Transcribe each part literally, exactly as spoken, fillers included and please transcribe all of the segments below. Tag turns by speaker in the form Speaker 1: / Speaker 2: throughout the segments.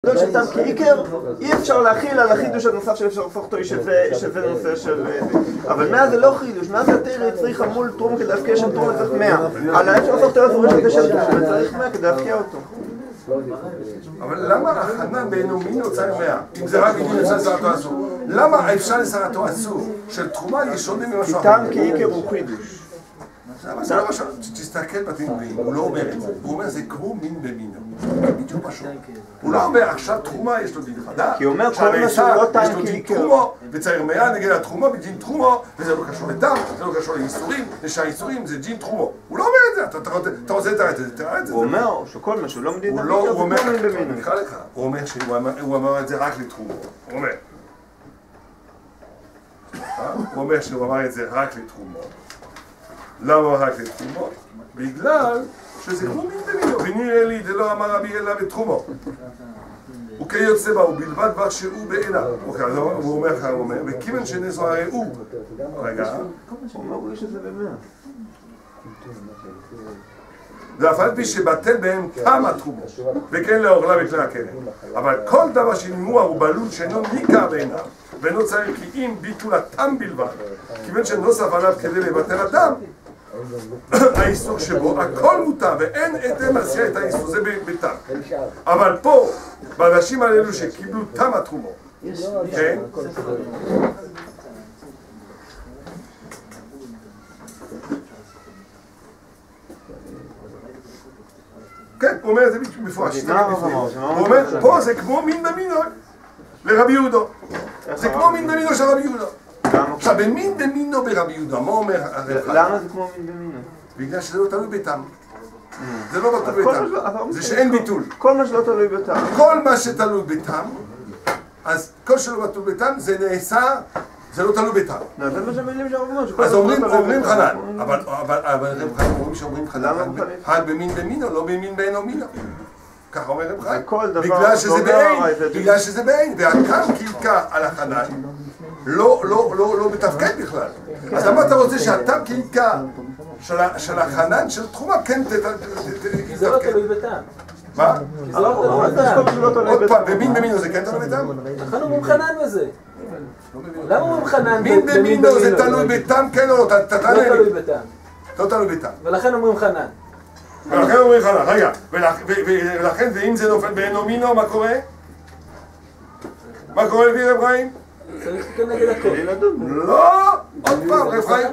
Speaker 1: גדול של טעם כעיקר, אי אפשר להכיל על החידוש הנוסף שאפשר להפוך אותו שווה נושא של... אבל מאה זה לא חידוש, מאה זה התרא צריכה מול תרום כדי להפקיע של תרום צריך מאה. על האפשר להפוך תרא תרום כדי של תרום צריך מאה כדי להפקיע אותו.
Speaker 2: אבל למה החנן בעינו מינו צריך מאה? אם זה רק בגלל אפשר לסרתו אסור. למה האפשר לסרתו אסור של תרומה יש שונה ממשהו אחר?
Speaker 1: כי טעם כעיקר הוא חידוש.
Speaker 2: אבל זה לא משהו, תסתכל בתנאים, הוא לא אומר את זה, הוא אומר זה כמו מין במינו, בדיוק משהו. הוא לא אומר עכשיו תרומה יש לו דין חדש,
Speaker 1: כי הוא אומר כל מה שהוא לא טעם
Speaker 2: יש לו דין תרומו, וצריך מאה נגד התרומו בדין תרומו, וזה לא קשור לטעם, זה לא קשור לאיסורים, לשהאיסורים זה דין תרומו. הוא לא אומר את זה, אתה רוצה לתאר את זה, תאר את זה.
Speaker 1: הוא אומר שכל מה שהוא לא מדין
Speaker 2: תרומו, הוא אומר, אני אקרא לך, הוא אומר שהוא אמר את זה רק לתרומו, הוא אומר. הוא אומר שהוא אמר את זה רק לתרומו. למה רק לתרומו? בגלל שזה כמו מין במינו, ונראה לי זה לא אמר רבי אלא בתרומו. וכיוצא בה, ובלבד דבר שהוא בעיניו. הוא אומר לך, הוא אומר, וכיוון שנזו הרי הוא. רגע.
Speaker 1: הוא אומר שזה במאה.
Speaker 2: ואף על פי שבטל בהם טעם התרומו, וכן לאוכלה וכלי הקרן. אבל כל דבר שנמוע הוא בלול שאינו ניכר בעיניו, ואינו צריך כי אם ביטול הטעם בלבד, כיוון שנוסף עליו כדי לבטל הטעם, האיסור שבו, הכל מותר, ואין אתם עשייה את האיסור, זה בטעם. אבל פה, באנשים האלו שקיבלו טעם התרומו, כן? כן, הוא אומר את זה מפורש. הוא אומר, פה זה כמו מין במינו לרבי יהודו. זה כמו מין במינו של רבי יהודו. עכשיו, במין במינו ברבי יהודה, מה אומר הרב חיים?
Speaker 1: למה זה כמו מין במינו?
Speaker 2: בגלל שזה לא תלוי בטעם. זה לא תלוי בטעם. זה שאין ביטול.
Speaker 1: כל מה שלא תלוי בטעם.
Speaker 2: כל מה שתלוי בטעם, אז כל שלא תלוי בטעם, זה נעשה, זה לא תלוי בטעם.
Speaker 1: זה מה שהמילים שאומרים.
Speaker 2: אז אומרים חנן. אבל הרב חיים אומרים שאומרים חנן. חנן במין במינו, לא במין בעינו מינו. ככה אומר רב חיים. בגלל שזה בעין. בגלל שזה בעין. והקם קילקה על החנן. לא, לא, לא, לא מתפקד בכלל. אז למה אתה רוצה שהטעם קילקה של החנן של תחומה כן תתפקד?
Speaker 3: זה לא תלוי בטעם.
Speaker 2: מה?
Speaker 3: זה לא תלוי בטעם.
Speaker 2: עוד פעם, במין במינו זה כן תלוי בטעם?
Speaker 3: לכן אומרים חנן בזה. למה אומרים חנן?
Speaker 2: מין במינו זה תלוי בטעם כן או לא?
Speaker 3: לא תלוי בטעם.
Speaker 2: לא תלוי בטעם.
Speaker 3: ולכן אומרים חנן.
Speaker 2: ולכן אומרים חנן, רגע. ולכן, ואם זה נופל בעינו מינו, מה קורה? מה קורה לפי רב חיים?
Speaker 3: צריך כנגד הכל.
Speaker 2: לא! עוד פעם, רב חיים.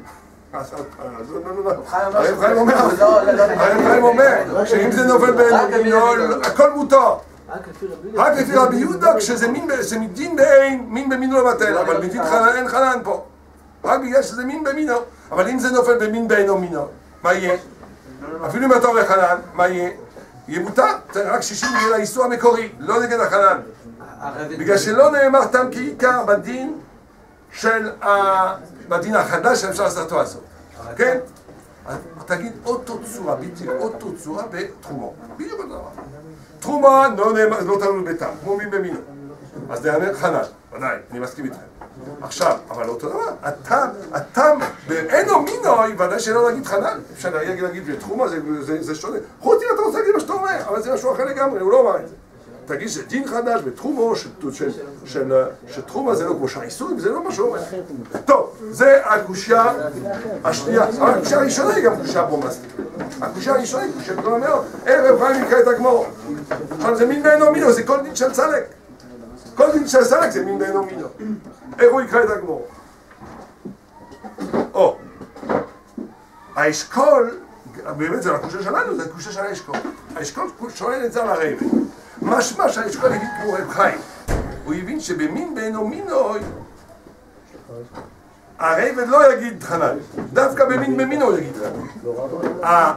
Speaker 2: הרב חיים אומר, הרב חיים אומר, שאם זה נופל בעינו מינו, הכל מותר. רק לפי רבי יהודה, כשזה מדין בעין, מין במינו לבטל, אבל מדין חנן אין חנן פה. רק בגלל שזה מין במינו. אבל אם זה נופל במין בעינו מינו, מה יהיה? אפילו אם אתה אומר חנן, מה יהיה? יהיה מותר, רק שישים נגד האיסור המקורי, לא נגד החנן. בגלל שלא נאמר טעם כעיקר בדין של בדין החדש שאפשר לעשותו הזאת. כן? אז תגיד אותו צורה, בדיוק אותו צורה בתרומו. בדיוק אותו דבר. תרומה לא תלוי בטעם, כמו מין במינו. אז זה יענה חנן, ודאי, אני מסכים איתכם. עכשיו, אבל אותו דבר, הטעם, הטעם באינו מינו, ודאי שלא להגיד חנן. אפשר להגיד בתרומה, זה שונה. חוץ אם אתה רוצה להגיד מה שאתה אומר, אבל זה משהו אחר לגמרי, הוא לא אומר את זה. תגיד שדין חדש בתרומו, שתרומה זה לא כמו שהאיסורים, זה לא מה שהוא אומר. טוב, זה הקושיה השנייה. הקושיה הראשונה היא גם קושיה בומבסטית. הקושיה הראשונה היא קושיה גדולה מאוד. ערב חיים יקרא את הגמרא. עכשיו זה מין בעינו מינו, זה כל דין של צלק. כל דין של צלק זה מין בעינו מינו. איך הוא יקרא את הגמרא? או, האשכול, באמת זה לא הקושיה שלנו, זה הקושיה של האשכול. האשכול שואל את זה על הרבד. משמע שהאשכול יגיד כמו רב חיים. הוא הבין שבמין בעינו מינו הרבד לא יגיד חנן. דווקא במין במינו הוא יגיד חנן.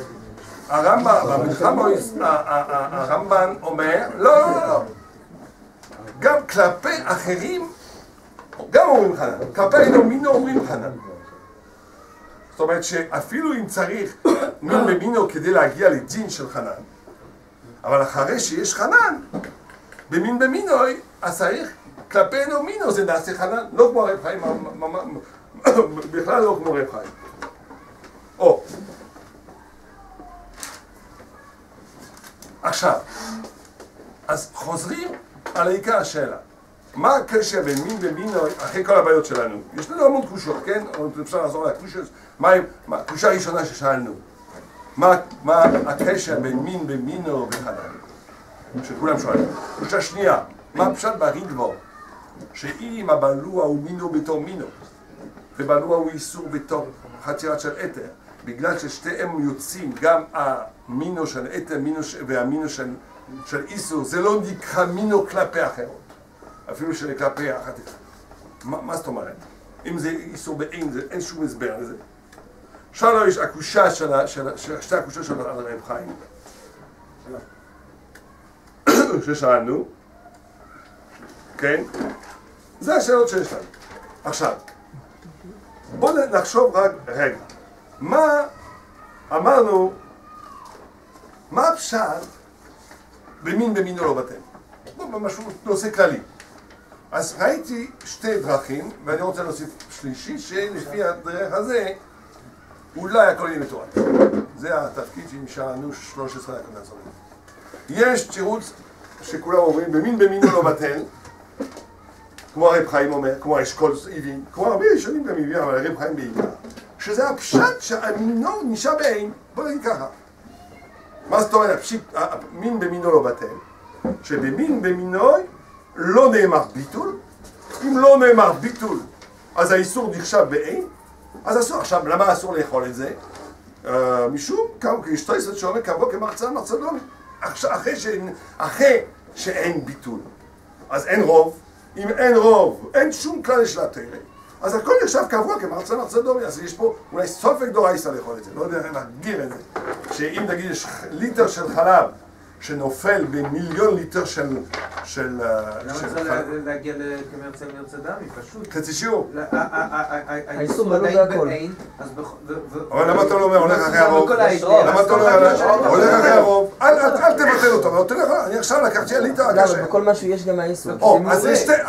Speaker 2: הרמב"ן אומר, לא, לא, לא. גם כלפי אחרים, גם אומרים חנן. כלפי אינו מינו אומרים חנן. זאת אומרת שאפילו אם צריך מין במינו כדי להגיע לדין של חנן, אבל אחרי שיש חנן, במין במינוי, אז צריך כלפינו מינו זה נעשה חנן, לא כמו רב חיים, בכלל לא כמו רב חיים. או, עכשיו, אז חוזרים על העיקר השאלה. מה הקשר בין מין ומינו, אחרי כל הבעיות שלנו? יש לנו המון קושות, כן? אפשר לעזור לקושות. מה הקושה הראשונה ששאלנו? מה, מה הקשר בין מין ומינו וכדומה? שכולם שואלים. קושה שנייה, מה הפשט ברידבור? שאם הבלוע הוא מינו בתור מינו, ובלוע הוא איסור בתור חצירת של אתר, בגלל ששתיהם יוצאים, גם המינו של אתר והמינו של, של איסור, זה לא נקרא מינו כלפי אחרות. אפילו שלכלפי אחת אחד. מה, מה זאת אומרת? אם זה איסור באין, זה, אין שום הסבר לזה. שלוש, הקושה של, של, של שתי הקושות של הרב חיים. ששאלנו. כן? זה השאלות שיש לנו. עכשיו, בואו נחשוב רק רגע. מה אמרנו, מה הפשט במין במינו לא בטל? בואו משהו נושא כללי. אז ראיתי שתי דרכים, ואני רוצה להוסיף שלישי, שלפי הדרך הזה, אולי הכל יהיה מתואר. זה התפקיד שאנו שלוש עשרה דקות לעשות. יש תירוץ שכולם אומרים, במין במינו לא בטל, כמו הרב חיים אומר, כמו האשכול הבין, כמו הרבה ראשונים גם הבין, אבל הרב חיים בעיקר, שזה הפשט שהמינו נשאר בעין. בוא נגיד ככה. מה זאת אומרת, מין במינו לא בטל? שבמין במינו לא נאמר ביטול. אם לא נאמר ביטול, אז האיסור נחשב בעין, אז אסור. עכשיו, למה אסור לאכול את זה? משום, יש תוספות שאומר, כבוא כמחצה מרצה דומי. אחרי שאין ביטול, אז אין רוב. אם אין רוב, אין שום כלל של התורה, אז הכל נחשב קבוע כמרצה מרצה דומי. אז יש פה אולי סופק דורייסא לאכול את זה, לא יודע איך להגדיר את זה. שאם נגיד יש ליטר של חלב שנופל במיליון ליטר של של
Speaker 4: למה צריך להגיע לכמרצה מרצה דמי? פשוט.
Speaker 2: חצי שיעור.
Speaker 4: האיסור ודאי בעין, אז...
Speaker 2: אבל למה אתה לא אומר הולך אחרי הרוב? למה אתה לא אומר הולך אחרי הרוב? אל תבטל אותו, אני עכשיו לקחתי על ליטר הקשה.
Speaker 5: למה בכל משהו יש גם האיסור.
Speaker 2: או, אז יש שתי...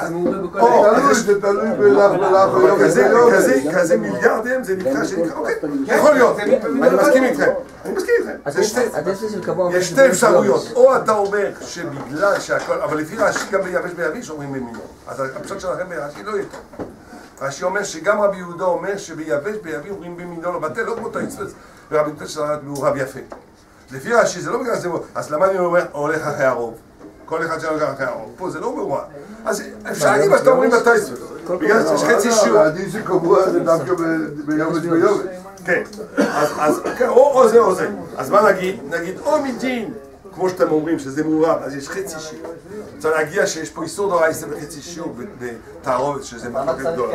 Speaker 6: זה תלוי בלך ולך.
Speaker 2: כזה מיליארדים זה נקרא שנקרא, אוקיי, יכול להיות, אני מסכים איתכם. אני מסכים איתכם. יש שתי אפשרויות. או אתה אומר שבגלל שהכל, אבל לפי רש"י גם ביבש ביביש אומרים במינו. אז הפשט שלכם ברש"י לא יהיה טוב. רש"י אומר שגם רבי יהודה אומר שביבש ביביש אומרים במינו לא בטל, לא כמו תאיצפס, ורבי יהודה שלך הוא רב יפה. לפי רש"י זה לא בגלל זה, אז למה אני אומר הולך אחרי הרוב? כל אחד שהולך אחרי הרוב. פה זה לא ברור. אז אפשר להגיד מה שאתה אומרים בתאיצפס. בגלל שיש חצי שיעור.
Speaker 6: העדיף שקבוע זה דווקא ביובש ביובש.
Speaker 2: כן, אז או זה או זה. אז מה נגיד? נגיד או מדין, כמו שאתם אומרים שזה מעורב, אז יש חצי שיעור. צריך להגיע שיש פה איסור דורייסא בחצי שיעור בתערובת, שזה מחלוקת גדולה.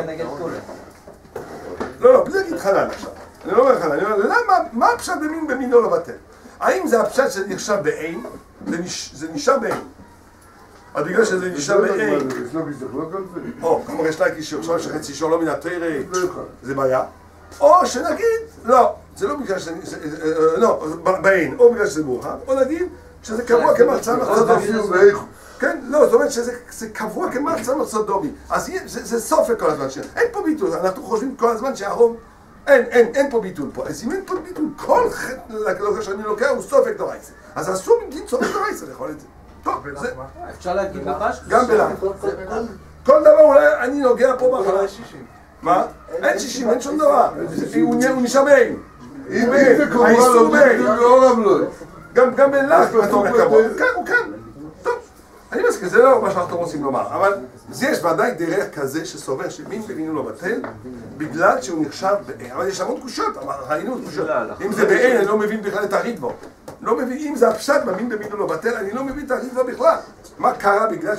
Speaker 2: לא, לא, בלי להגיד חנן עכשיו. אני לא אומר חנן, אני אומר, למה, מה הפשט במין במינו לא בטל? האם זה הפשט שנחשב בעין? זה נשאר בעין. אז בגלל שזה נשאר בעין... או, כמו יש להגיד שעכשיו שחצי שיעור לא מן התורה, זה בעיה. או שנגיד, לא, זה לא בגלל שזה, לא, בעין, או בגלל שזה מורחב, או נגיד שזה קבוע כמרצה מרצה דומי. כן, לא, זאת אומרת שזה קבוע כמרצה מרצה דומי. אז זה סופק כל הזמן, אין פה ביטול, אנחנו חושבים כל הזמן שהרוב, אין, אין, אין פה ביטול פה. אז אם אין פה ביטול, כל חטא שאני לוקח הוא סופק דורייסא. אז אסור מדין סופק דורייסא לאכול את זה. טוב, זה...
Speaker 4: אפשר להגיד לבש?
Speaker 2: גם בלעד. כל דבר אולי אני נוגע פה בחלה. מה? אין שישים, אין שום דבר. הוא נשאר בעין.
Speaker 6: אם זה קבוע לא ביטול ואורם לא.
Speaker 2: גם בלך, אתה אומר קבוע. כן, הוא כן. טוב. אני מסכים, זה לא מה שאנחנו רוצים לומר. אבל יש ודאי דרך כזה שסובר שמין במינו לא בטל, בגלל שהוא נחשב בעין. אבל יש המון תחושות, ראינו תחושות. אם זה בעין, אני לא מבין בכלל את הרידבור. לא מבין, אם זה הפשט במין במינו לא בטל, אני לא מבין את הרידבור בכלל. מה קרה בגלל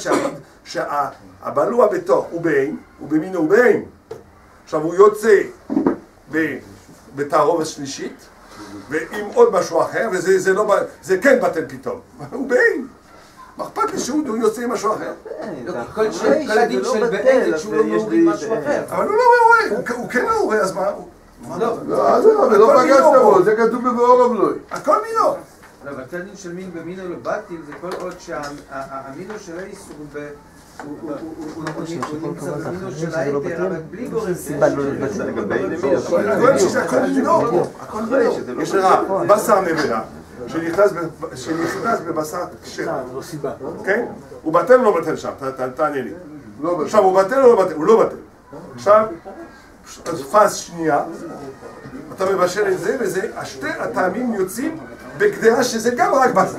Speaker 2: שהבלוע בתוך הוא בעין, הוא במינו הוא בעין. עכשיו הוא יוצא בתערובת שלישית ועם עוד משהו אחר, וזה לא, זה כן בטל פתאום. הוא בעין. מה אכפת לי שהוא יוצא עם משהו אחר?
Speaker 4: כל הדין של בעין זה שהוא לא מעורי משהו אחר.
Speaker 2: אבל הוא לא מעורי, הוא כן מעורי, אז מה?
Speaker 6: לא, זה לא פגשת בו, זה כתוב בבאורם לא.
Speaker 2: הכל מינו.
Speaker 4: לא, אבל הדין של מין במינו לא בטיל זה כל עוד שהמינו של האיסור הוא נמצא במינו של היתר, אבל בלי גורם סיבה לא
Speaker 2: לבטל לגבי מינו. הכל מינו, הכל מינו. יש לך בשר נבלה, שנכנס בבשר כשר, כן? הוא בטל או לא בטל שם? תענה לי. עכשיו הוא בטל או לא בטל? הוא לא בטל. עכשיו, פס שנייה, אתה מבשל את זה וזה, השתי הטעמים יוצאים בגדרה שזה גם רק בשר.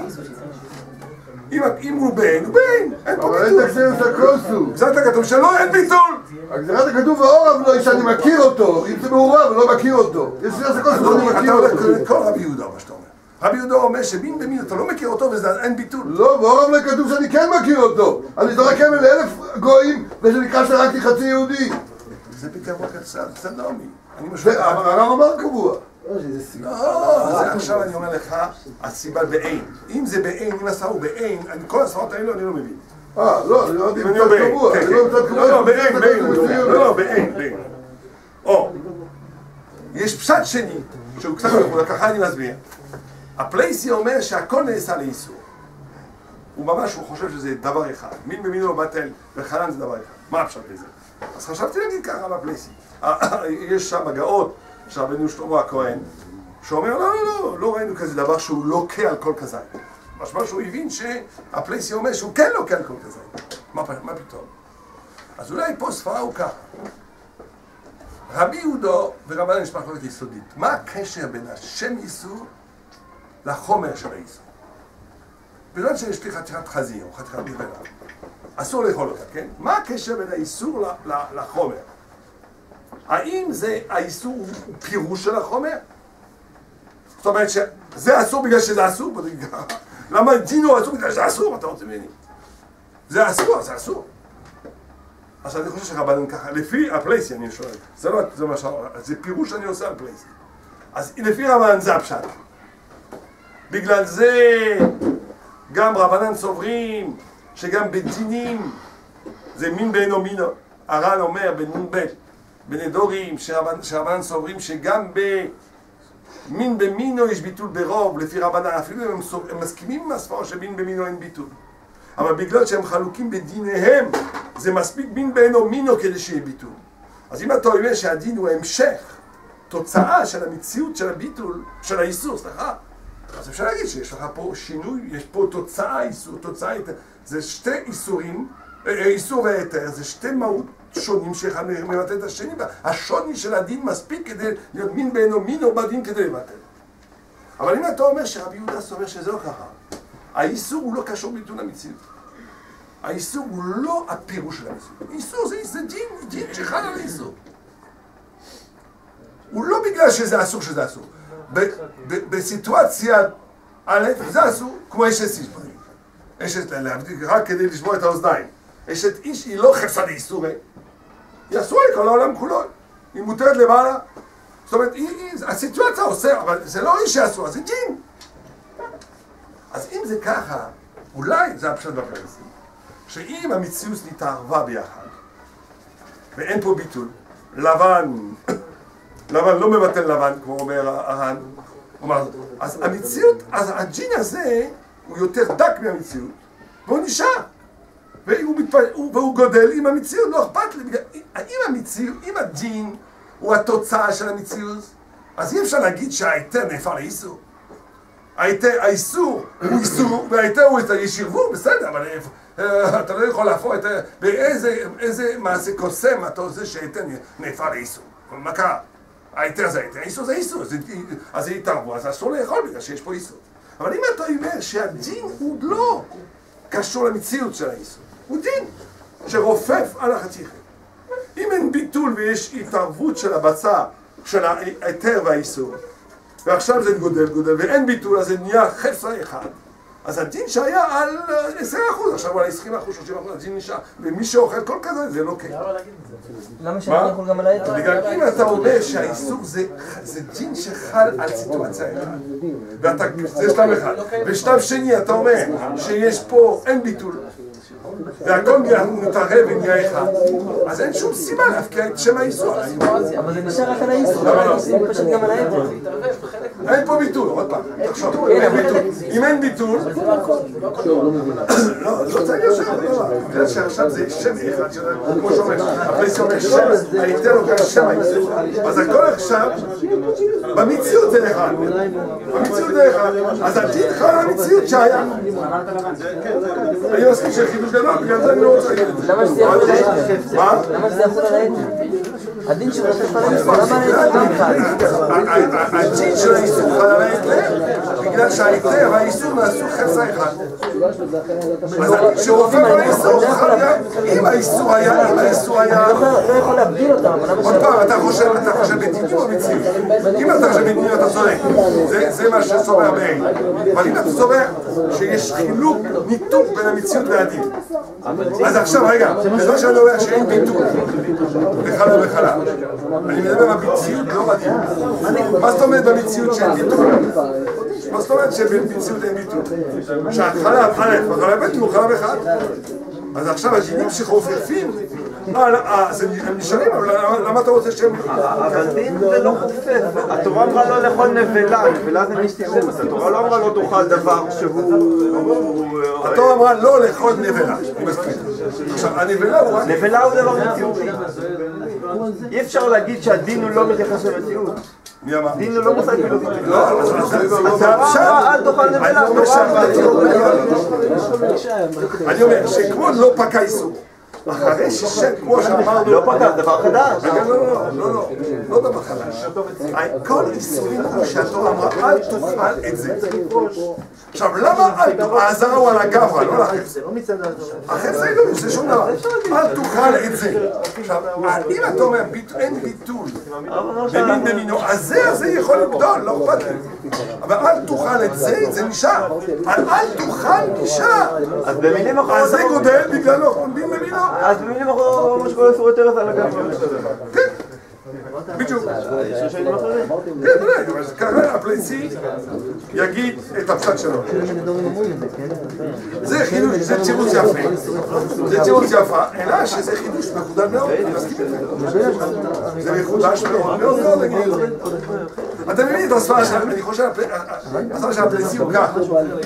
Speaker 2: אם הוא בעין, הוא בעין, אין פה ביטול.
Speaker 6: אבל אין תקציב את הכוסו.
Speaker 2: גזרת הכתוב שלא, אין ביטול.
Speaker 6: הגזרת הכתוב והעורב לא, שאני מכיר אותו. אם זה מעורב, לא מכיר אותו. יש גזרת הכוסו, אני מכיר אותו.
Speaker 2: אתה הולך כל רבי יהודה, מה שאתה אומר. רבי יהודה אומר שמין במין, אתה לא מכיר אותו ואין ביטול.
Speaker 6: לא, והעורב לא כתוב שאני כן מכיר אותו. אני זורק כמל לאלף גויים, ושנקרא שרקתי חצי יהודי.
Speaker 2: זה פתרון קצר, זה לא מי.
Speaker 6: הרב אמר קבוע.
Speaker 2: לא, זה עכשיו אני אומר לך, הסיבה בעין. אם זה בעין, אם הסעה הוא בעין, כל הספרות האלו אני לא מבין.
Speaker 6: אה, לא, אני לא יודעים קצת קבוע.
Speaker 2: לא, לא, בעין, בעין. לא, לא, בעין, בעין. או, יש פשט שני, שהוא קצת מחולה, ככה אני מסביר. הפלייסי אומר שהכל נעשה לאיסור. הוא ממש, הוא חושב שזה דבר אחד. מין במינו בטל וחלן זה דבר אחד. מה הפשט בזה? אז חשבתי להגיד ככה בפלייסי. יש שם הגאות של רבנו שלמה הכהן, שאומר, לא, לא, לא, לא ראינו כזה דבר שהוא לוקה על כל כזית. משמע שהוא הבין שהפלייסי אומר שהוא כן לוקה על כל כזית. מה, מה פתאום? אז אולי פה ספרה הוא ככה. רבי יהודה ורבנן יש מחלוקת יסודית. מה הקשר בין השם איסור לחומר של האיסור? בגלל שיש לי חתיכת חזיר או חתיכת בלבלה, אסור לאכול אותה, כן? מה הקשר בין האיסור לחומר? האם זה האיסור הוא פירוש של החומר? זאת אומרת שזה אסור בגלל שזה אסור? למה דינו אסור בגלל שזה אסור? אתה רוצה ממני? זה אסור, זה אסור. אז אני חושב שרבנן ככה, לפי הפלייסי אני שואל, זה לא, זה מה שאומר, זה פירוש שאני עושה על פלייסי. אז לפי רבנן זה הפשט. בגלל זה גם רבנן סוברים שגם בדינים זה מין בעינו מינו. הר"ן אומר בנון ב' בנדורים שרבנן סוברים שגם במין במינו יש ביטול ברוב לפי רבנן, אפילו הם, הם מסכימים עם הספר שמין במינו אין ביטול. אבל בגלל שהם חלוקים בדיניהם, זה מספיק מין בעינו מינו כדי שיהיה ביטול. אז אם אתה אומר שהדין הוא המשך, תוצאה של המציאות של הביטול, של האיסור, סליחה, אז אפשר להגיד שיש לך פה שינוי, יש פה תוצאה איסור, תוצאה איתר. זה שתי איסורים, איסור והיתר, זה שתי מהות שונים שאחד מבטא את השני, השוני של הדין מספיק כדי להיות מין בעינו מינו בדין כדי לבטל. אבל אם אתה אומר שרבי יהודה אומר שזה לא ככה, האיסור הוא לא קשור ביטול המציאות. האיסור הוא לא הפירוש של המציאות. איסור זה, זה דין, דין שחל על האיסור. הוא לא בגלל שזה אסור שזה אסור. בסיטואציה א' זה אסור, כמו אשת איש. אשת להבדיל רק כדי לשמוע את האוזניים. אשת איש היא לא חפצה לאיסורי. היא אסורה לכל העולם כולו. היא מותרת למעלה. זאת אומרת, הסיטואציה עושה, אבל זה לא איש שאסור, זה דין. אז אם זה ככה, אולי זה הפשט בפלייסי, שאם המציאות נתערבה ביחד, ואין פה ביטול, לבן, לבן לא מבטל לבן, כמו אומר הר"ן, אז המציאות, אז הג'ין הזה הוא יותר דק מהמציאות, והוא נשאר, והוא, מתפ... והוא גודל עם המציאות, לא אכפת לי, אם המציאות, אם הג'ין הוא התוצאה של המציאות, אז אי אפשר להגיד שההיתר נהפך לאיסור. האיסור הוא איסור, וההיתר הוא ישירבו, בסדר, אבל אתה לא יכול להפוך את זה, באיזה מעשה קוסם אתה עושה שההיתר נהפך לאיסור. מה קרה? ההיתר זה ההיתר, האיסור זה איסור, אז זה יתערבו, אז אסור לאכול בגלל שיש פה איסור. אבל אם אתה אומר שהדין הוא לא קשור למציאות של האיסור, הוא דין שרופף על החתיכה. אם אין ביטול ויש התערבות של הבצע, של ההיתר והאיסור, ועכשיו זה גודל גודל, ואין ביטול, אז זה נהיה חפצה אחד. אז הדין שהיה על עשרים אחוז, עכשיו על עשרים אחוז, שלושים אחוז, הדין נשאר. ומי שאוכל כל כזה, זה לא כן.
Speaker 3: למה שאני יכול גם על היתר?
Speaker 2: בגלל אם אתה אומר שהאיסור זה דין שחל על סיטואציה אחד. זה שלב אחד. בשלב שני אתה אומר שיש פה, אין ביטול. והכל מתערב ונהיה אחד. אז אין שום סיבה להפקיע את שם האיסור.
Speaker 3: אבל זה נשאר רק על האיסור, למה עושים פשוט גם על היתר?
Speaker 2: אין פה ביטול, עוד פעם, תחשוב, אין ביטול. אם אין ביטול, לא, לא צריך לשאול, בגלל שעכשיו זה שם אחד, כמו שאומר, הפלייסי אומר שם, היתר לוקח שם האיסור, אז הכל עכשיו, במציאות זה אחד, במציאות זה אחד, אז הדין חל על המציאות שהיה. אני מסכים שחידוש גדול, בגלל זה אני לא רוצה להגיד את זה.
Speaker 3: למה שזה יחול על העצם?
Speaker 2: מה?
Speaker 3: למה שזה יחול על העצם? הדין של האיסור, למה על העצם?
Speaker 2: הדין של האיסור חל על ההיתר, בגלל שההיתר והאיסור נעשו חפצה אחד. אז כשרופא על האיסור חל גם, אם האיסור היה, אם האיסור היה...
Speaker 3: לא יכול להבדיל אותם, אבל למה...
Speaker 2: עוד פעם, אתה חושב, אתה חושב בדינים או במציאות? אם אתה חושב בדינים אתה צודק, זה מה שסובר בעין. אבל אם אתה סובר שיש חילוק, ניתוק בין המציאות והדין. אז עכשיו, רגע, בזמן שאני אומר שאין ביטול בחלב וחלב, אני מדבר במציאות, לא בדין. מה זאת אומרת במציאות שאין ביטול? מה זאת אומרת שבמציאות אין ביטול? שהחלב א' וחלב ב' הוא חלב אחד. אז עכשיו הדינים שחופפים, הם נשארים, אבל למה אתה רוצה שהם...
Speaker 1: אבל דין זה לא חופף. התורה אמרה לא לאכול נבלה, נבלה זה מציאות. התורה לא אמרה לא תאכל דבר שהוא...
Speaker 2: התורה אמרה לא לאכול נבלה, אני מסכים. עכשיו, הנבלה הוא...
Speaker 1: נבלה הוא דבר מציאותי. אי אפשר להגיד שהדין הוא לא מתייחס למציאות.
Speaker 2: מי אמר?
Speaker 1: דין הוא לא מושג פילוסופי.
Speaker 2: לא, אז
Speaker 1: התורה אל תאכל נבלה.
Speaker 2: אני אומר שכמו לא פקע איסור, אחרי ששם, כמו שאמרנו...
Speaker 1: לא פקע, דבר חדש.
Speaker 2: רגע, לא, לא, לא, לא, לא דבר חדש. כל איסורים הוא שהתורה אמרה, אל תאכל את זה. עכשיו, למה אל תאכל? העזרה הוא על הגברה, לא לחפש. החפש זה לא, זה שום דבר. אל תאכל את זה. עכשיו, אם אתה אומר, אין ביטול במין במינו, אז זה, אז זה יכול לגדול, לא אכפת לי. אבל אל תאכל את זה, זה נשאר. אל תאכל נשאר.
Speaker 1: אז במילים אחרות...
Speaker 2: אז זה גודל בגללו, מין במינו.
Speaker 1: אז במילים אחרות, מה שקורה סורי טרף על הגב.
Speaker 2: כן. בדיוק. כן, אבל ככה הפלייסי יגיד את הפשט שלו. זה חידוש, זה צירוץ יפה. זה צירוץ יפה, אלא שזה חידוש מחודד מאוד, אני מסכים איתך. זה מחודש מאוד מאוד מאוד, נגיד. אתה מבין את הספרה של, אני חושב, הספרה של הפלייסי הוא ככה.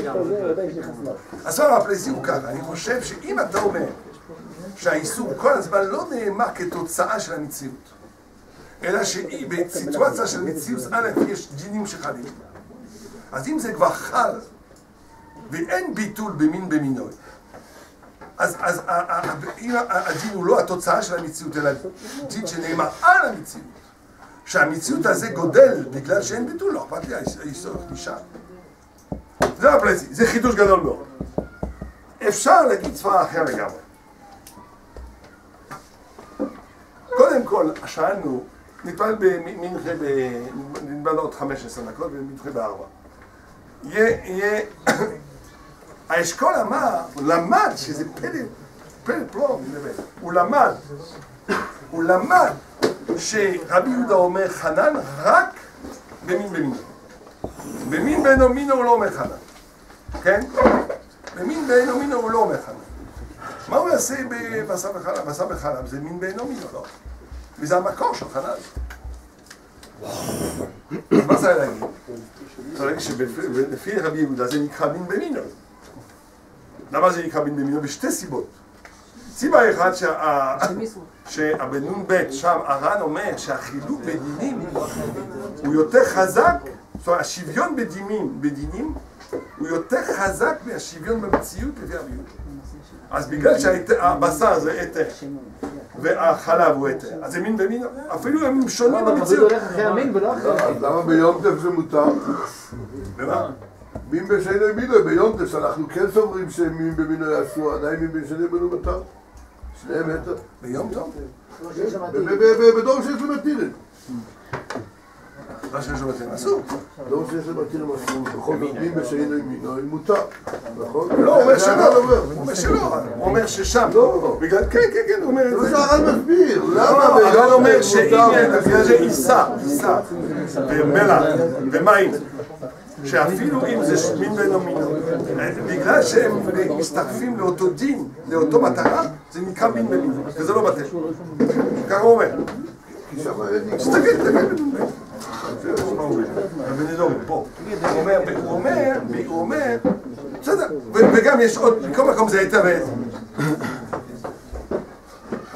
Speaker 2: הספרה הפלייסי הוא ככה, אני חושב שאם אתה אומר שהאיסור כל הזמן לא נאמר כתוצאה של המציאות, אלא שהיא בסיטואציה של מציאות א' יש דינים שחלים. אז אם זה כבר חל ואין ביטול במין במינוי, אז, אז אם הדין הוא לא התוצאה של המציאות, אלא דין שנאמר על המציאות, שהמציאות הזה גודל בגלל שאין ביטול, לא אכפת לי, האיסור נשאר. זה הפלסי, זה חידוש גדול מאוד. אפשר להגיד ספרה אחר לגמרי. קודם כל, שאלנו, נתפלל במנחה, נתפלל עוד חמש עשרה דקות ומנחה בארבע. יהיה, האשכול אמר, הוא למד שזה פלא, פלא פלום, הוא למד, הוא למד שרבי יהודה אומר חנן רק במין במינו. במין בינו מינו הוא לא אומר חנן, כן? במין בינו מינו הוא לא אומר חנן. מה הוא יעשה בבשר וחלב? בשר וחלב זה מין בינו מינו, לא? וזה המקור של חנן. מה זה להגיד? זה להגיד שלפי רבי יהודה זה נקרא מין במינו. למה זה נקרא מין במינו? בשתי סיבות. סיבה אחת שהבנון ב' שם הר"ן אומר שהחילוק בדינים הוא יותר חזק, זאת אומרת השוויון בדינים, בדינים הוא יותר חזק מהשוויון במציאות לפי רבי יהודה. אז בגלל שהבשר זה היתר והחלב הוא היתר, אז זה מין במינו, אפילו הם שונים במציאות.
Speaker 6: למה ביום טף זה מותר?
Speaker 2: במה?
Speaker 6: מין בשני מינו, ביום טף אנחנו כן סוברים שמין במינו יעשו, עדיין מין בשני מינו מותר? שניהם היתר.
Speaker 2: ביום טוב?
Speaker 6: בדור שיש למתירים.
Speaker 2: מה שיש למתירים אסור?
Speaker 6: בדור שיש למתירים אסור, בכל זאת מין בשני מינו מותר, נכון?
Speaker 2: לא, הוא אומר שלא, הוא אומר שלא, הוא אומר ששם, בגלל, כן, כן, כן, הוא אומר את זה.
Speaker 6: לא שהר"ן מסביר, למה?
Speaker 2: הר"ן אומר שאם בגלל זה עיסה, עיסה, ומלח, ומים, שאפילו אם זה מין בינו מינו, בגלל שהם מסתכפים לאותו דין, לאותו מטרה, זה נקרא מין במינו, וזה לא בטל. ככה הוא אומר. תסתכל, תסתכל בדון בית. בנדורים, פה. הוא אומר, הוא אומר, הוא אומר, בסדר, וגם יש עוד, בכל מקום זה היתר והיתר.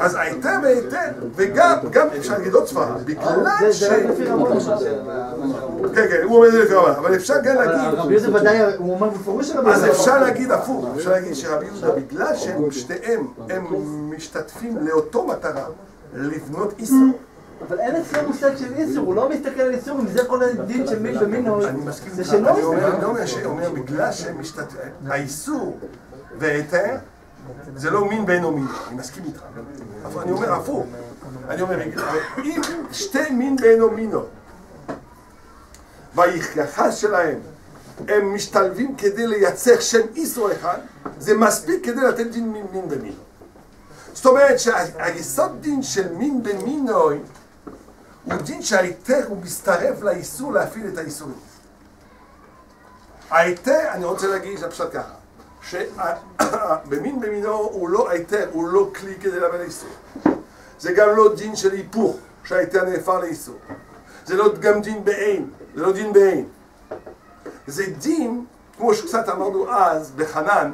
Speaker 2: אז ההיתר וההיתר, וגם, גם אפשר להגיד עוד סברה, בגלל ש...
Speaker 3: זה רק לפי רמות.
Speaker 2: כן, כן, הוא אומר את זה לפי רמות, אבל אפשר גם להגיד...
Speaker 3: רבי יהודה ודאי, הוא אומר בפירוש של רבי
Speaker 2: אז
Speaker 3: יהודה.
Speaker 2: אפשר להגיד הפוך, אפשר להגיד שרבי יהודה, בגלל שהם שתיהם, הם משתתפים לאותו מטרה, לבנות איסור.
Speaker 3: אבל אין אצלו מושג של איסור, הוא לא מסתכל על איסור, אם זה כל הדין של מין במינו,
Speaker 2: אני מסכים
Speaker 3: זה
Speaker 2: איתך,
Speaker 3: שלא
Speaker 2: אני אומר,
Speaker 3: מסתכל.
Speaker 2: אני אומר שאומר בגלל שהם משתתפים, האיסור וההיתר זה לא מין ואינו מין, אני מסכים איתך. אבל אני אומר הפוך, אני אומר, אם שתי מין ואינו מינו והיחס שלהם הם משתלבים כדי לייצר שם איסור אחד, זה מספיק כדי לתת דין מין מין ומינו. זאת אומרת שהיסוד דין של מין במינו הוא דין שההיתר הוא מסתרף לאיסור להפעיל את האיסורים. ההיתר, אני רוצה להגיד לפשט ככה, שבמין במינו הוא לא ההיתר, הוא לא כלי כדי להפעיל האיסור. זה גם לא דין של היפוך, שההיתר נהפך לאיסור. זה לא גם דין בעין, זה לא דין בעין. זה דין, כמו שקצת אמרנו אז בחנן,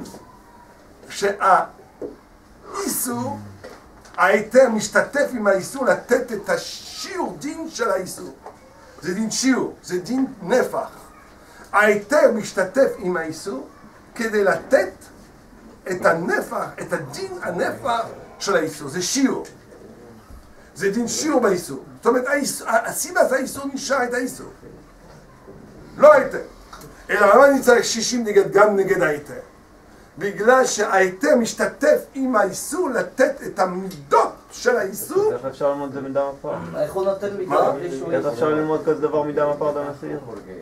Speaker 2: שהאיסור, ההיתר משתתף עם האיסור לתת את השיעור דין של האיסור. זה דין שיעור, זה דין נפח. ההיתר משתתף עם האיסור כדי לתת את הנפח, את הדין הנפח של האיסור. זה שיעור. זה דין שיעור באיסור. זאת אומרת, הסיבת האיסור נשאר את האיסור. לא ההיתר. אלא למה אני צריך שישים נגד, גם נגד ההיתר? בגלל שההיתר משתתף עם האיסור לתת את המידות של האיסור.
Speaker 5: איך אפשר ללמוד את זה מדם הפער?
Speaker 3: איך הוא נותן מידה?
Speaker 5: איך אפשר ללמוד כזה דבר מדם הפער דמסיר?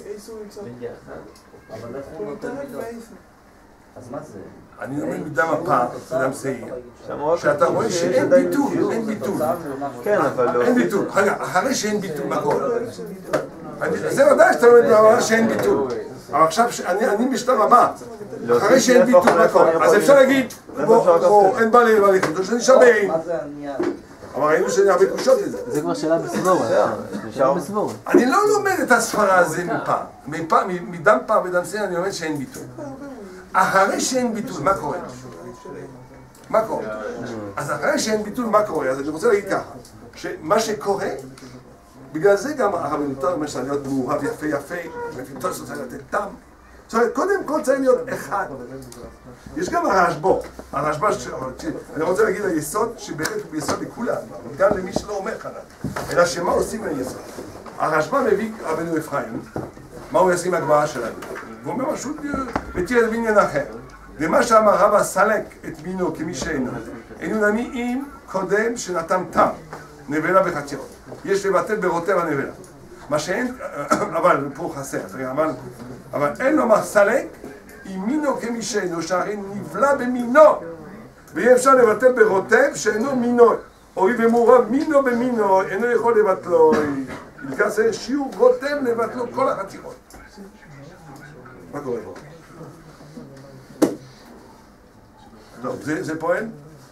Speaker 3: אבל איך הוא נותן מידות? אז מה זה?
Speaker 2: אני אומר מדם הפער, אדם שעיר,
Speaker 5: שאתה
Speaker 2: שאתה רואה שאין ביטול, אין ביטול.
Speaker 5: כן, אבל לא...
Speaker 2: אין ביטול. רגע, אחרי שאין ביטול, מה קורה? זה ודאי שאתה לומד במאמר שאין ביטול. אבל עכשיו, אני בשלב הבא, אחרי שאין ביטול, מה קורה? אז אפשר להגיד, כמו אין בעלי ליכוד, שאני נשאר בעין.
Speaker 3: מה זה עניין?
Speaker 2: אבל ראינו שאני הרבה קושות לזה.
Speaker 3: זה כבר שאלה בסבור, שאלה בסבור.
Speaker 2: אני לא לומד את הספרה הזה מפעם. מדם פעם ודם שעיר אני לומד שאין ביטול. אחרי שאין ביטול, מה קורה? מה קורה? אז אחרי שאין ביטול, מה קורה? אז אני רוצה להגיד ככה, שמה שקורה, בגלל זה גם הרב נותר אומר שצריך להיות מעורב יפה יפה, ופתאום צריך לתת טעם. זאת אומרת, קודם כל צריך להיות אחד. יש גם הרשב"א, הרשב"א, אני רוצה להגיד היסוד שבאמת הוא ביסוד לכולם, גם למי שלא אומר חנן, אלא שמה עושים ליסוד. הרשב"א מביא רבנו אפרים, מה הוא יעשה עם הגמרא שלנו? הוא אומר משהו ותראה את בעניין אחר. ומה שאמר רבא סלק את מינו כמי שאינו, אינו נמי אם קודם שנתם תם, נבלה וחציות. יש לבטל ברוטב הנבלה. מה שאין, אבל פה חסר, אבל, אבל אין לומר סלק עם מינו כמי שאינו, שהרי נבלה במינו, ואי אפשר לבטל ברוטב שאינו מינו. אוי ומעורב מינו במינו, אינו יכול לבטלו. נקרא זה שיעור רוטב לבטלו כל החתיכות. מה קורה פה? טוב, זה, זה פועל?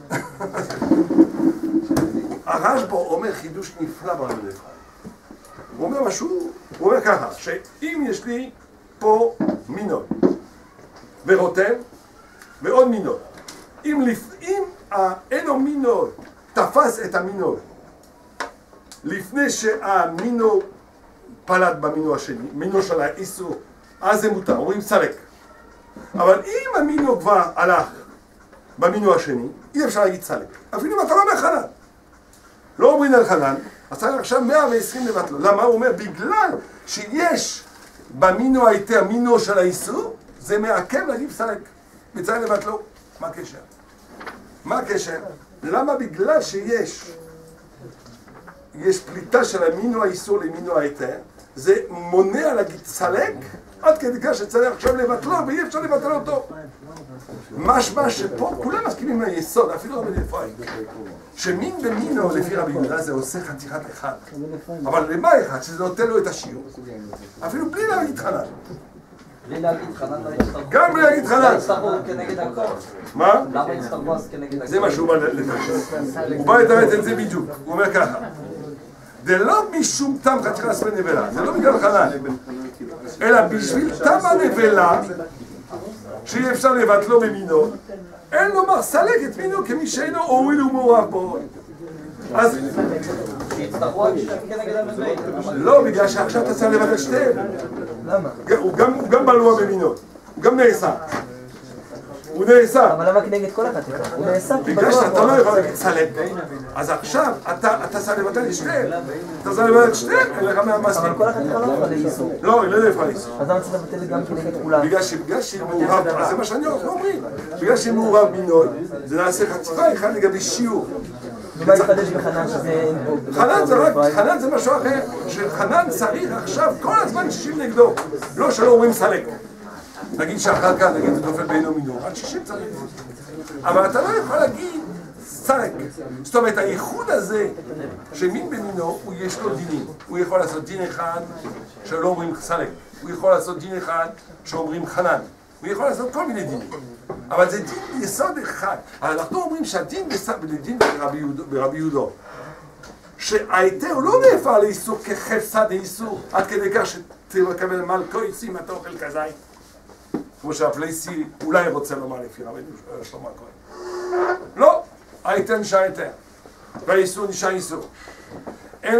Speaker 2: הרשב"א אומר חידוש נפלא ברבנו אפרים. הוא אומר משהו, הוא אומר ככה, שאם יש לי פה מינות ורוטב ועוד מינות, אם, אם האינו מינות תפס את המינות לפני שהמינו פלט במינו השני, מינו של האיסור, אז זה מותר, אומרים סלק. אבל אם המינו כבר הלך במינו השני, אי אפשר להגיד סלק. אפילו אם אתה לא אומר חנן. לא אומרים על חנן, אז צריך עכשיו מאה ועשרים לבטלו. למה? הוא אומר, בגלל שיש במינו ההיתר מינו של האיסור, זה מעכב להגיד סלק. וצריך לבטלו. מה הקשר? מה הקשר? למה? בגלל שיש יש פליטה של המינו האיסור למינו ההיתר, זה מונע להגיד סלק, עד כדי כך שצריך עכשיו לבטלו, ואי אפשר לבטל אותו. משמע שפה כולם מסכימים ליסוד, אפילו רבי אפרים, שמין במינו לפי רבי יהודה זה עושה חתיכת אחד. אבל למה אחד? שזה נותן לו את השיעור. אפילו בלי להגיד חנן.
Speaker 3: בלי להגיד חנן לא יצטרכו.
Speaker 2: גם בלי להגיד חנן.
Speaker 3: לא יצטרכו כנגד הכל.
Speaker 2: מה?
Speaker 3: למה יצטרכו אז כנגד הכל?
Speaker 2: זה מה שהוא בא לתת. הוא בא לתת את זה בדיוק. הוא אומר ככה. זה לא משום תם חתיכה ספי נבלה, זה לא בגלל חנן. אלא בשביל תם הנבלה, שאי אפשר לבטלו במינו, אין לומר סלק את מינו כמי שאינו הוריד ומעורב בו. אז... לא, בגלל שעכשיו אתה צריך לבטל שתיהם.
Speaker 3: למה?
Speaker 2: הוא גם בלוע במינו, הוא גם נאסר. הוא נאסר.
Speaker 3: אבל למה כנגד כל אחת? הוא נאסר כי
Speaker 2: בגלל שאתה לא יכול להגיד סלק. אז עכשיו אתה צריך לבטל את שתיהם. אתה צריך לבטל את שתיהם, אין לך מהמספיק.
Speaker 3: אבל כל אחת לא יכולה לאיסור.
Speaker 2: לא, היא לא יכולה לאיסור.
Speaker 3: אז למה צריך לבטל גם כנגד כולם?
Speaker 2: בגלל שהיא מעורב, אז זה מה שאני אומרים. בגלל שהיא מעורב מינוי, זה נעשה חציפה אחד לגבי שיעור.
Speaker 3: ומה יתחדש בחנן שזה...
Speaker 2: חנן זה רק, חנן זה משהו אחר, שחנן צריך עכשיו כל הזמן שישים נגדו, לא שלא אומרים סלק. נגיד שאחר כך, נגיד זה נופל בינו מינו, עד שישים צריך. אבל אתה לא יכול להגיד סלק. זאת אומרת, הייחוד הזה, שמין במינו, הוא יש לו דינים. הוא יכול לעשות דין אחד שלא אומרים סלק. הוא יכול לעשות דין אחד שאומרים חנן. הוא יכול לעשות כל מיני דינים. אבל זה דין יסוד אחד. אנחנו אומרים שהדין בדין ברבי יהודו, שההיתר הוא לא נהפך לאיסור כחפצה דאיסור, עד כדי כך שתקבל מלכו יציא אם אתה אוכל כזית. כמו שהפלייסי אולי רוצה לומר לפי רבי שלמה הכהן. לא, ההיתר נשאר היתר, והאיסור נשאר איסור. אלא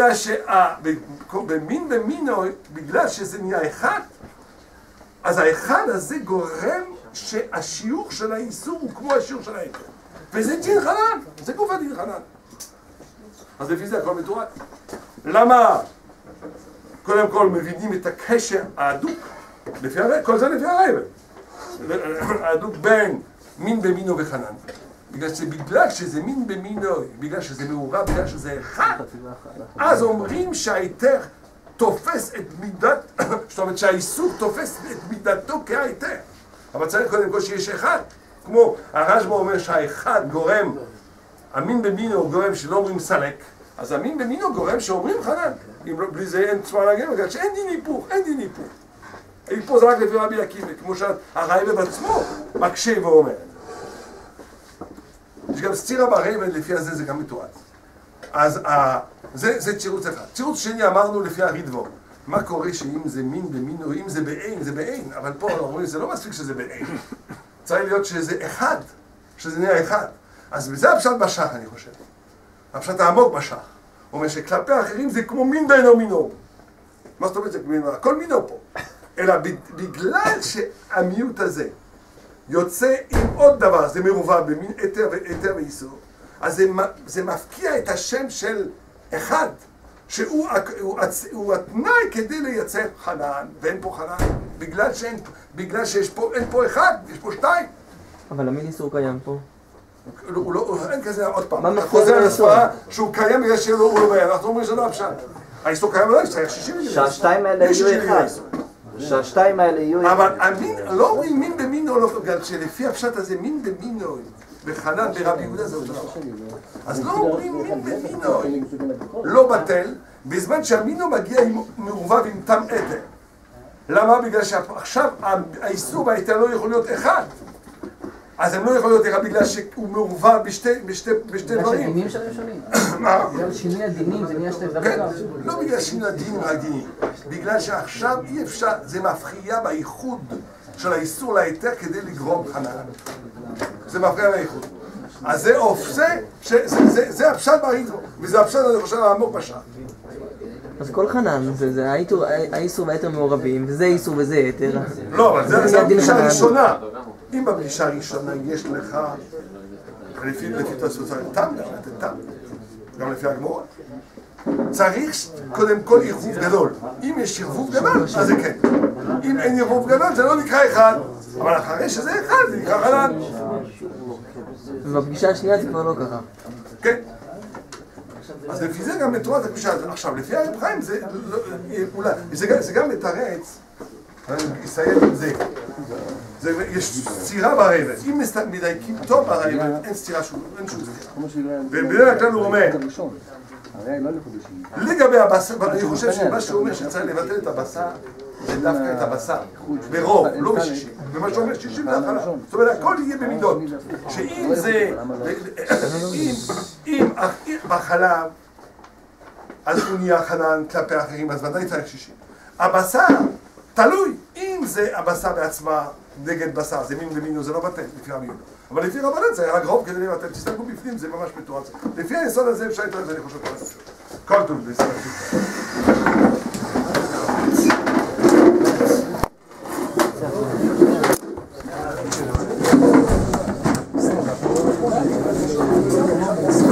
Speaker 2: שבמין במינוי, בגלל שזה נהיה אחד, אז האחד הזה גורם שהשיעור של האיסור הוא כמו השיעור של ההיתר. וזה דין חנן, זה גוף הדין חנן. אז לפי זה הכל מתועד. למה? קודם כל מבינים את הקשר ההדוק, לפי הרב, כל זה לפי הרב. ההדוק בין מין במינו וחנן. בגלל שבגלל שזה מין במינו, בגלל שזה מעורב, בגלל שזה אחד, אז אומרים שההיתר תופס את מידת, זאת אומרת שהאיסור תופס את מידתו כהיתר. אבל צריך קודם כל שיש אחד. כמו הרשב"א אומר שהאחד גורם, המין במינו גורם שלא אומרים סלק, אז המין במינו גורם שאומרים חנן. אם לא, בלי זה אין צבא להגן, בגלל שאין דין היפוך, אין דין היפוך. היפוך זה רק לפי רבי עקיבא, כמו שהרייבד בעצמו מקשה ואומר. יש גם סתירה ברייבד, לפי הזה זה גם מתועד. אז זה, זה תירוץ אחד. תירוץ שני אמרנו לפי הרידבו. מה קורה שאם זה מין במין או אם זה בעין, זה בעין, אבל פה אומרים זה לא מספיק שזה בעין. צריך להיות שזה אחד, שזה נהיה אחד. אז בזה הפשט בשח, אני חושב. הפשט העמוק בשח. הוא אומר שכלפי האחרים זה כמו מין בין או מינו. מה זאת אומרת זה כמו הכל מינו פה. אלא בגלל שהמיעוט הזה יוצא עם עוד דבר, זה מרובע במין היתר והיתר ואיסור, אז זה, זה מפקיע את השם של אחד, שהוא הוא, הוא התנאי כדי לייצר חנן, ואין פה חנן, בגלל, שאין, בגלל שיש פה, אין פה אחד, יש פה שתיים.
Speaker 3: אבל המין איסור קיים פה.
Speaker 2: הוא לא, אין כזה, עוד פעם,
Speaker 3: מה
Speaker 2: אתה
Speaker 3: מפקיע
Speaker 2: חוזר
Speaker 3: את האיסור?
Speaker 2: לספרה שהוא קיים בגלל שהוא לא בעיה, אנחנו אומרים שזה לא הפשט. האיסור קיים לא, צריך שישים מיליון.
Speaker 1: שהשתיים האלה יהיו אחד. שהשתיים האלה יהיו...
Speaker 2: אבל המין, לא אומרים מין במין או לא, בגלל שלפי הפשט הזה מין במין או בחנן ברבי יהודה זה אותו דבר. אז לא אומרים מין במין או לא בטל, בזמן שהמינו מגיע מעורבב עם תם עתר. למה? בגלל שעכשיו האיסור וההיתר לא יכול להיות אחד. אז הם לא יכולים להיות אחד בגלל שהוא מעורבב בשתי דברים.
Speaker 3: בגלל שהדינים שלהם שונים. בגלל שינוי הדינים זה נהיה שתי דברים.
Speaker 2: כן, לא בגלל שינוי הדינים הדינים. בגלל שעכשיו אי אפשר, זה מפחיע בייחוד של האיסור להיתר כדי לגרום חנן. זה מפחיע בייחוד. אז זה עושה, זה הפשט בריתו, וזה הפשט אני חושב העמוק בשעה.
Speaker 3: אז כל חנן, זה האיסור והיתר מעורבים, וזה איסור וזה היתר.
Speaker 2: לא, אבל זה הפגישה הראשונה. אם בפגישה הראשונה יש לך, לפי תוספות, תם, תם, גם לפי הגמורה, צריך קודם כל ערבוב גדול. אם יש ערבוב גדול, אז זה כן. אם אין ערבוב גדול, זה לא נקרא אחד. אבל אחרי שזה אחד, זה נקרא חנן.
Speaker 3: ובפגישה השנייה זה כבר לא ככה.
Speaker 2: כן. אז לפי זה גם מתורת הפגישה הזאת. עכשיו, לפי הרב חיים זה אולי, זה גם מתרץ, אני אסיים עם זה. יש סתירה ברייבד. אם מדייקים טוב ברייבד, אין סתירה שום, אין שום סתירה. ובדרך כלל הוא אומר, לגבי הבשר, אני חושב שמה שהוא אומר שצריך לבטל את הבשר, זה דווקא את הבשר, ברוב, לא בשישים. ומה שהוא אומר שישים זה התחלה. זאת אומרת, הכל יהיה במידות. שאם זה, אם בחלב, אז הוא נהיה חנן כלפי האחרים, אז ודאי צריך שישים. הבשר, תלוי, אם זה הבשר בעצמה נגד בשר, זה מין ומינו, זה לא בטל, לפי רבי יהודה. אבל לפי רבנן זה היה גרוב כדי לראות, תסתכלו בפנים, זה ממש מתואר. לפי היסוד הזה אפשר לתאר את זה, אני חושב כל הפשוט. כל טוב, זה יסוד הפשוט.